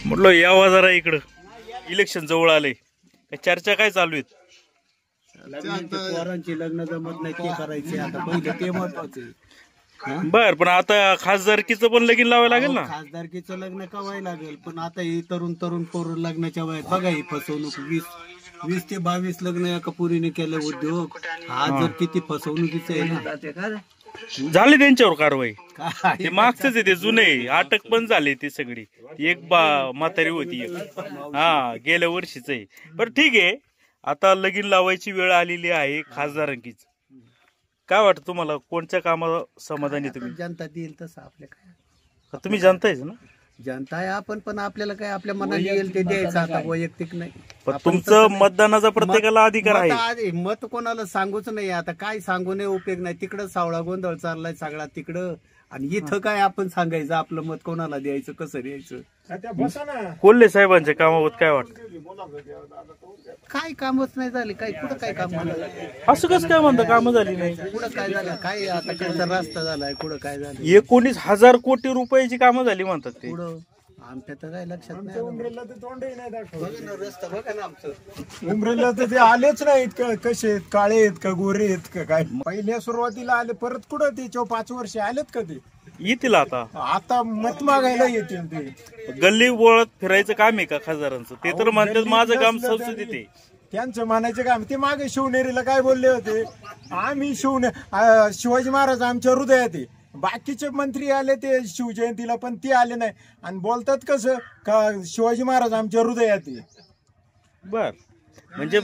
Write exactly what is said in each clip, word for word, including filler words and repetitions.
म्हटलं यावा जरा इकडं, इलेक्शन जवळ आले, चर्चा काय चालू आहेत? पोरांची लग्न जमत नाही ते करायचे, आता पहिले ते महत्वाचे. बर, पण आता खासदारकीचं पण लगीन लावायला लागेल ना? खासदारकीचं लग्न कवाय लागेल, पण आता ही तरुण तरुण पोरं लग्नाच्या वयात बघा ही फसवणूक. वीस वीस ते बावीस लग्न एका पुरीने केलं उद्योग. हा जर किती फसवणुकीचं आहे ना. झाली त्यांच्यावर कारवाई? ते मागचंच आहे, ते जुने अटक पण झाली ती सगळी. एक बा म्हातारी होती एक, हा गेल्या वर्षीच आहे. बरं ठीक आहे, आता लगीन लावायची वेळ आलेली आहे खासदारांकीच. काय वाटतं तुम्हाला, कोणत्या कामाला समाधानी तुम्ही? जनता देईल तसं आपल्या काय, तुम्ही जनता आहेच ना? जनता आहे आपण, पण आपल्याला काय आपल्या मनात येईल ते द्यायचं, आता वैयक्तिक नाही. पण तुमचं मतदानाचा प्रत्येकाला अधिकार आहे. मत कोणाला सांगूच नाही, आता काय सांगू नये उपयोग नाही. तिकडं सावळा गोंधळ चाललाय सगळा तिकडं, आणि इथं काय आपण सांगायचं आपलं मत कोणाला द्यायचं, कसं द्यायचं. कोल्हे साहेबांच्या कामावर काय वाटतं? काय कामच नाही झाले, काय कुठं काय काम झालं? असं कसं काय म्हणतं कामं झाली नाही? कुठं काय झालं, काय आता काय रस्ता झालाय, कुठं काय झालं? एकोणीस हजार कोटी रुपयाची कामं झाली म्हणतात ते. पुढं आमच्या तर काय लक्षात नाही. रस्ता बघा ना आमचं उमरेला तर ते आलेच नाहीत. कसे आहेत, काळे आहेत का गोरे आहेत का काय? पहिल्या सुरुवातीला आले, परत कुठं ते चौ पाच वर्ष आलेत का? ते येतील आता. आता मत मागायला येतील. ते गल्ली बोळत फिरायचं काम आहे का खासदारांचं? ते तर म्हणतात माझं काम संसदेत आहे. त्यांचं म्हणायचं काम. ते मागे शिवनेरीला काय बोलले होते, आम्ही शिवने शिवाजी महाराज आमच्या हृदयात आहे. बाकीचे मंत्री आले ते शिवजयंतीला, पण ते आले नाही. आणि बोलतात कसं का शिवाजी महाराज आमच्या हृदयात आहे. बर, म्हणजे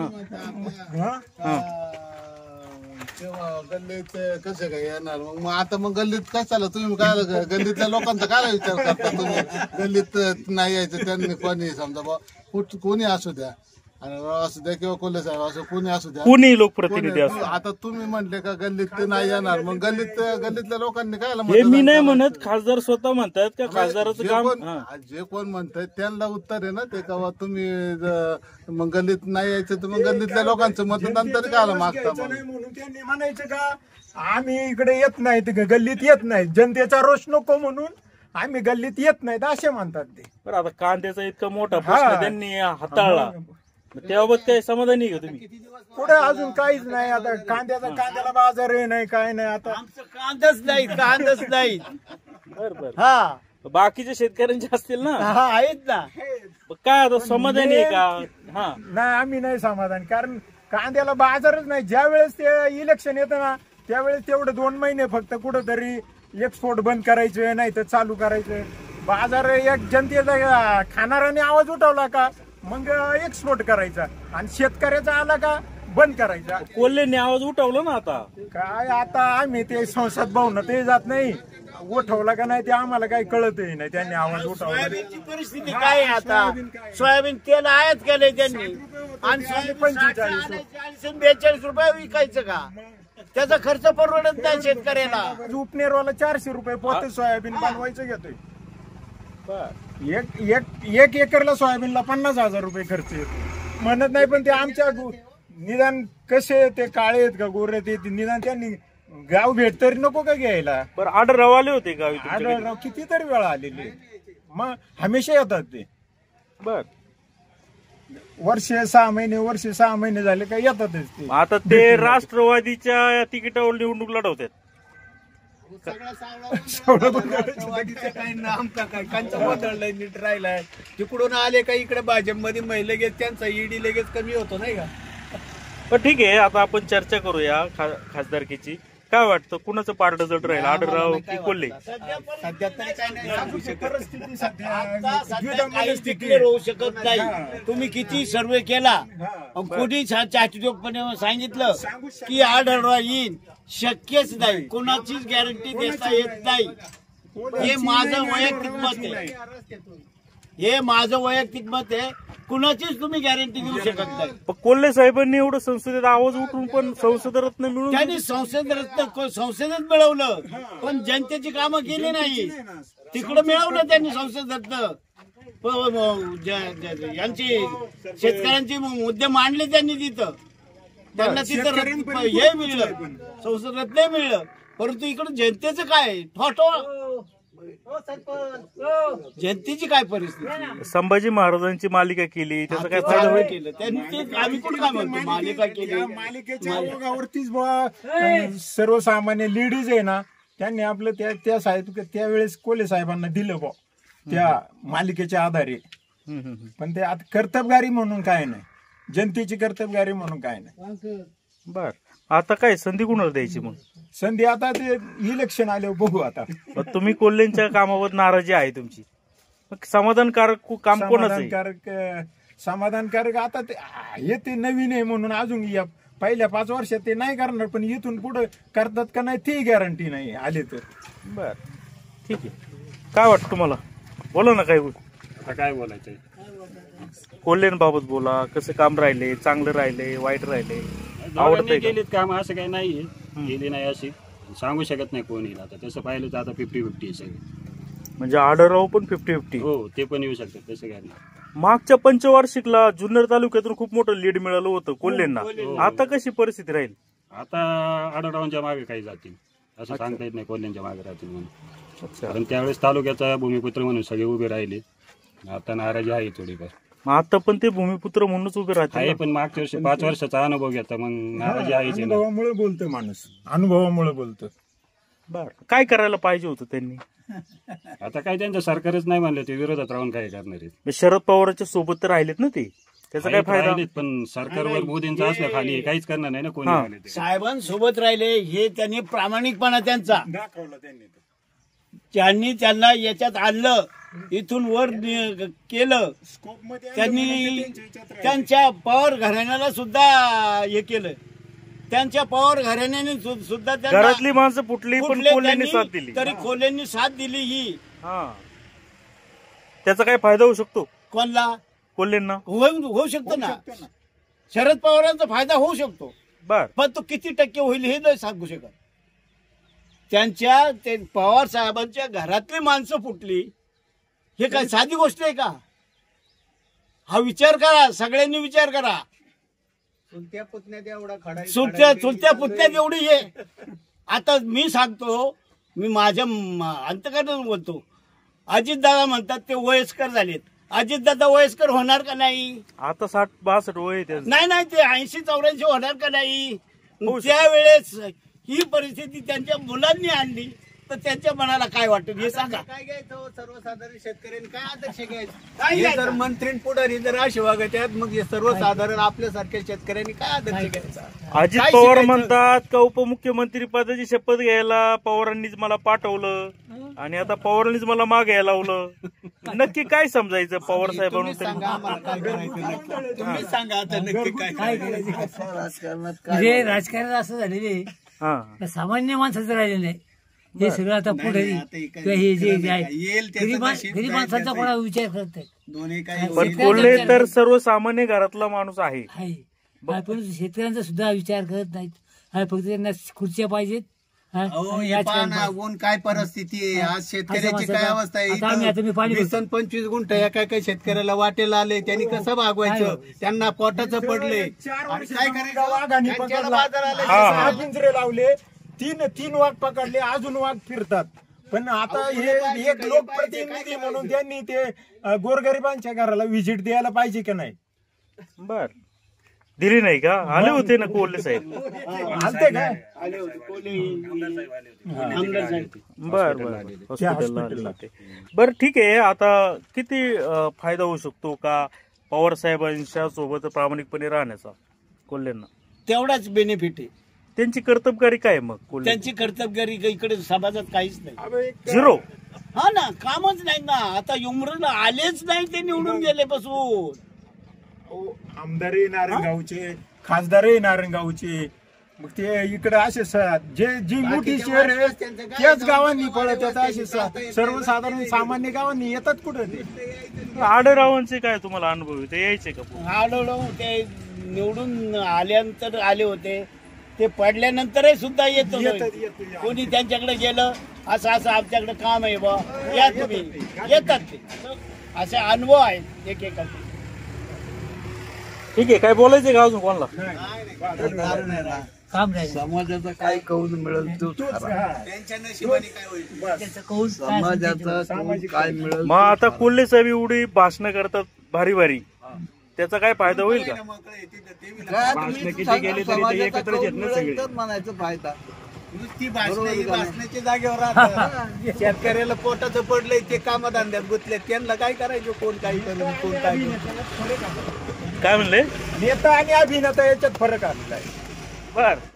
गल्लीत कसं काय येणार मग? आता मग गल्लीत काय चाललं, तुम्ही काय गल्लीतल्या लोकांचा काय विचार करता तुम्ही? गल्लीत नाही यायचं त्यांनी, कोणी समजा बा कुठ कोणी असू द्या, असू द्या किंवा कोल्हे साहेब असो, कोणी असू द्या, कोणी लोकप्रतिनिधी असो. आता तुम्ही म्हणले का गल्लीत ते नाही येणार, मग गल्लीत गल्लीतल्या लोकांनी काय? हे मी नाही म्हणत, खासदार स्वतः म्हणतात का खासदाराचं काम. जे कोण म्हणतात त्यांना उत्तर आहे ना ते, का तुम्ही मग गल्लीत नाही यायचं तर मग गल्लीतल्या लोकांचं मतदान तरी काय मागता? म्हणून त्यांनी म्हणायचं का आम्ही इकडे येत नाहीत, गल्लीत येत नाहीत, जनतेचा रोष नको म्हणून आम्ही गल्लीत येत नाहीत असे म्हणतात ते. बरं, आता कांद्याचा इतका मोठा प्रश्न त्यांनी हाताळला, त्याबाबत काय समाधानी का तुम्ही? पुढे अजून काहीच नाही. आता कांद्याचा कांद्याला बाजार नाही, काय नाही. आता कांदाच नाही, कांदाच नाही. बर बर, हा बाकीच्या शेतकऱ्यांचे असतील ना? हा आहेत ना. काय आता समाधानी आहे का? हा नाही, आम्ही नाही समाधानी, कारण कांद्याला बाजारच नाही. ज्या वेळेस ते इलेक्शन येतं ना त्यावेळेस तेवढे दोन महिने फक्त कुठंतरी एक्सपोर्ट बंद करायचं, नाही तर चालू करायचं. बाजार एक जनतेचा खाणाऱ्याने आवाज उठवला का मग एक्सपोर्ट करायचा, आणि शेतकऱ्याचा आला का बंद करायचा. कोल्हेने आवाज उठवला ना आता. काय आता आम्ही ते संसद भवन ते जात नाही, उठवला का नाही ते आम्हाला काही कळतही नाही. त्यांनी आवाज उठवला. सोयाबीनची परिस्थिती काय आहे आता? सोयाबीन तेल आयात केलंय त्यांनी, आणि पंचेचाळीस बेचाळीस रुपये विकायचं का? त्याचा खर्च परवडत नाही शेतकऱ्याला. उपनेरवाला चारशे रुपये पोते सोयाबीन बनवायचं घेतोय. एक एक एक एकरला सोयाबीनला पन्नास हजार रुपये खर्च येतो म्हणत नाही. पण ते आमच्या निदान कसे ते काळे आहेत का गोरे ते निदान त्यांनी गाव भेट तरी नको का घ्यायला? बरं, आढळराव आले होते गावी? आढळराव कितीतरी वेळा आलेले, मग हमेशा येतात ते. बर, वर्ष सहा महिने वर्ष सहा महिने झाले का येतातच ते. आता ते राष्ट्रवादीच्या तिकिटावर निवडणूक लढवतात. नीट राहिलाय, तिकडून आले का इकडे भाजपमध्ये महिला लगेच त्यांचा ईडी लगेच कमी होतो नाही का? पण ठीक आहे, आता आपण चर्चा करूया खासदारकीची. काय वाटतं कुणाचं पारड जड राहील, आढळराव की कोल्हे? सध्या तरी काय नाही, परिस्थिती सध्या होऊ शकत नाही. तुम्ही किती सर्वे केला, कोणी चाचूकपणे सांगितलं की आढळराव येईल, शक्यच नाही. कोणाचीच गॅरंटी देता येत नाही. हे माझं वैयक्तिक मत आहे, हे माझं वैयक्तिक मत आहे. कुणाचीच तुम्ही गॅरंटी देऊ शकत नाही. पण कोल्हे साहेबांनी एवढं संसदेत आवाज उठवून पण संसद रत्न मिळून, त्यांनी संसद रत्न संसदेत मिळवलं, पण जनतेची कामं केली नाही. तिकडं मिळवलं त्यांनी संसद रत्न, यांची शेतकऱ्यांची मुद्दे मांडले त्यांनी तिथं. त्यांना तिथं हे मिळलं, संसद रत्न मिळलं, परंतु इकडं जनतेचं काय ठोठो जनतेची काय परिस्थिती? संभाजी महाराजांची मालिका केली, त्याचा काय फायदा चांगलं होईल? केलं त्यांनी. आम्ही कुठं काय म्हणतो मालिका केली. त्या मालिकेच्या ओघावरतीच बुवा सर्वसामान्य लेडीज आहे ना, त्यांनी आपलं त्या त्या साहेब त्यावेळेस कोले साहेबांना दिलं बुवा त्या मालिकेच्या आधारे. हम्म, हम्म, हम्म. पण ते आता कर्तबगारी म्हणून काय नाही, जनतेची कर्तबगारी म्हणून काय नाही. बर, आता काय संधी कुणाला द्यायची मग? संधी आता ते इलेक्शन आले बघू आता. मग तुम्ही कोल्हेंच्या कामावर नाराजी आहे तुमची, मग समाधानकारक काम कोणाचं आहे? समाधानकारक समाधानकारक आता ते हे ते नवीन आहे म्हणून अजून या पहिल्या पाच वर्षात ते नाही करणार, पण इथून पुढे करतात का नाही ती गॅरंटी नाही आले तर. बर, ठीक आहे. काय वाटतं तुम्हाला? बोला ना काय. आता काय बोलायचंय? कोल्हेंबाबत बोला, कसं काम राहिले, चांगलं राहिले, वाईट राहिले, आवडतंय आवडत का? गेलीत काम, असं काही नाहीये. गेली नाही अशी सांगू शकत नाही कोणी. आता तसं पाहिलं तर आता फिफ्टी फिफ्टी सगळं. म्हणजे आढळराव पण फिफ्टी फिफ्टी. हो, ते पण येऊ शकतात, तसं काय नाही. मागच्या पंचवार्षिकला जुन्नर तालुक्यातून खूप मोठं लीड मिळालं होतं कोल्हेंना. आता कशी परिस्थिती राहील? आता आढळरावांच्या मागे काही जातील असं सांगता येत नाही, कोल्ह्यांच्या मागे राहतील म्हणून. अच्छा. कारण त्यावेळेस तालुक्याचा भूमिपुत्र म्हणून सगळे उभे राहिले. आता नाराजी आहे थोडीफार मग आता पण ते भूमिपुत्र म्हणूनच उभे आहे, राहते. पण मागच्या वर्षी पाच वर्षाचा अनुभव घेता, मग नाराजी आहेच आहे ना. अनुभवामुळे बोलतो माणूस, अनुभवामुळे बोलतो. बर, काय करायला पाहिजे होतं त्यांनी? आता काय त्यांचं सरकारच नाही म्हणलं, ते विरोधात राहून काय करणार आहेत? मग शरद पवारांच्या सोबत तर राहिलेत ना ते, त्याचा काय आहेत, फायदा? राहिलेत, पण सरकारवर मोदींचा असल्या खाली काहीच करणार नाही ना कोणी. हा. राहिले ते. साहेबांसोबत राहिले हे त्यांनी प्रामाणिकपणा त्यांचा दाखवलं त्यांनी. त्यांनी त्यांना याच्यात आणलं, इथून वर नि- केलं. त्यांनी त्यांच्या पवार घराण्याला सुद्धा हे केलं. त्यांच्या पवार घराण्याने सु- सुद्धा त्यांना घरातली माणसं फुटली पण कुठले कोल्हेंनी त्यांनी- साथ दिली. तरी कोल्हेंनी साथ दिली. ही हा, त्याचा काय फायदा होऊ शकतो कोणला कोल्हेंना? होऊ होऊ शकतो ना. शरद पवारांचा फायदा होऊ शकतो, बर, पण तो किती टक्के होईल हे नाही सांगू शकत. त्यांच्या ते पवार साहेबांच्या घरातली माणसं फुटली, हे काय साधी गोष्ट आहे का? हा विचार करा, सगळ्यांनी विचार करा. चुलत्या पुतण्यात एवढा खडा चुलत्या चुलत्या पुतण्यात एवढी आहे. आता मी सांगतो, मी माझ्या म- अंतकरणातून बोलतो. अजितदादा म्हणतात ते वयस्कर झालेत. अजितदादा वयस्कर होणार का नाही? आता साठ बासष्ट वय आहे त्यांचं. नाही नाही, ते ऐंशी चौऱ्याऐंशी होणार का नाही? होऊ शकतं. त्यावेळेस ही परिस्थिती त्यांच्या मुलांनी आणली, तर त्यांच्या मनाला काय वाटेल हे सांगा. काय घ्यायचं हो? सर्वसाधारण शेतकऱ्यांनी काय आदर्श घ्यायचं? काय हे घ्यायचं? जर मंत्री पुढारी जर असे वागत आहेत, मग हे सर्वसाधारण आपल्यासारख्या शेतकऱ्यांनी काय आदर्श घ्यायचा? अजित काय पवार शिकायचं? म्हणतात का उपमुख्यमंत्री पदाची शपथ घ्यायला पवारांनीच मला पाठवलं आणि आता पवारांनीच मला मागे यायला लावलं. नक्की काय समजायचं पवार तुम्ही साहेबांना? सांगा आम्हाला काय करायचं नक्की. तुम्हीच सांगा आता नक्की काय काय करायचं? म्हणजे राजकारण असं झालेले हा, सामान्य माणसाचं राहिलेलं नाही. हे सगळं आता पुढे नाही, आता हे काय- किंवा हे जे जे आहे, येईल त्याचं गरीब मा- नशीब, गरीब काय माणसाचा करता कोणा विचार करत नाही. दोन्ही काही पण कोल्हे तर सर्वसामान्य घरातला माणूस आहे. आहे हा, पण शेतकऱ्यांचा सुद्धा विचार करत नाहीत. हा, फक्त त्यांना खुर्च्या पाहिजेत. हा, अहो, आणि हे राजकारण पहा ना, पाहिजे. ऊन काय परिस्थिती आहे आज असं शेतकऱ्याची माणसाचं- काय अवस्था आहे आता आम्ही- आता मी इथं पाणी वीस आणि पंचवीस गुंठ एका एका शेतकऱ्याला वाटेला आले, त्यांनी कसं भागवायचं? त्यांना पोटाचं पडले. चार आणि वर्ष काय करायचं? वाघाने त्यांच्याला पकडला. बाजाराला हा, हा. सहा पिंजरे लावले, तीन तीन वाघ पकडले, अजून वाघ फिरतात. पण आता हे एक लोकप्रतिनिधी म्हणून त्यांनी ते अ, गोरगरिबांच्या घराला व्हिजिट द्यायला पाहिजे की नाही? बर, दिली नाही का? आले होते ना कोल्हे साहेब. आलते काय? आले होते कोल्हे, आमदार साहेब. बर बर, हॉस्पिटलला आले होते. बर, ठीक आहे. आता किती अं, फायदा होऊ शकतो का पवार साहेबांच्या सोबत प्रामाणिकपणे राहण्याचा कोल्हेंना? तेवढाच बेनिफिट आहे. त्यांची कर्तबगारी काय मग कोल्हे? त्यांची कर्तबगारी इकडे समाजात काहीच नाही. अबे, एक- झिरो. हा ना, कामच नाही ना. आता युमरला आलेच नाही, ते निवडून गेले पासून. अहो, आमदारही नारायणगावचे, खासदारही नारायणगावचे. मग ते इकडे असे स- जे जी मोठी शहर आहे त्याच गावांनी पळत येतात. असे स- सर्वसाधारण सामान्य गावांनी येतात कुठं ते? आढळरावांचे काय तुम्हाला अनुभव आहे? ते यायचे का पुढे? आढळून ते निवडून आल्यानंतर आले होते, ते पडल्यानंतरही सुद्धा येत येतात, होते. येतात. कोणी त्यांच्याकडे गेलं, असं असं आमच्याकडे काम आहे बा, या तुम्ही, येतात ते. असे अनुभव आहेत एकेकाचे. ठीक आहे. काय बोलायचंय का अजून कोणाला? कारण आहे ना, काम राहील समाजाचा काय कौल मिळेल तो खरा. त्यांच्या नशिबाने काय होईल त्याचं कौल काय असेल ते समाजाचा कौल काय मिळेल मग आता कोल्हे साहेब एवढी भाषणं करतात भारी भारी, त्याचा काय फायदा होईल का? काय तुम्ही सांगा, समाजाचा कौल मिळेल तर म्हणायचं फायदा. नुसती भाषण ही भाषणाच्या जागेवर राहतात. शेतकऱ्याला पोटाचं पडलंय ते कामधंद्यात गुंतले, त्यांना काय करायचं, कोण काही करून कोण काय करून. काय म्हणले? नेता आणि अभिनेता याच्यात फरक आलेला आहे. बर